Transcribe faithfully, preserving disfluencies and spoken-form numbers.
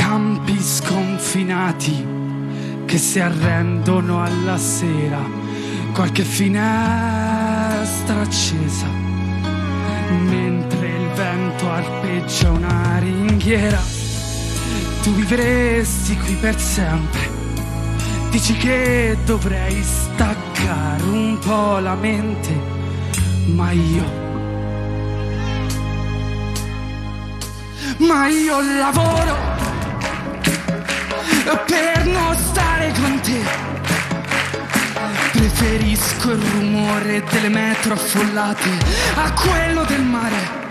campi sconfinati che si arrendono alla sera, qualche finestra accesa, mentre il vento arpeggia una ringhiera. Tu vivresti qui per sempre, dici che dovrei staccare un po' la mente, ma io Ma io lavoro per non stare con te. Preferisco il rumore delle metro affollate a quello del mare.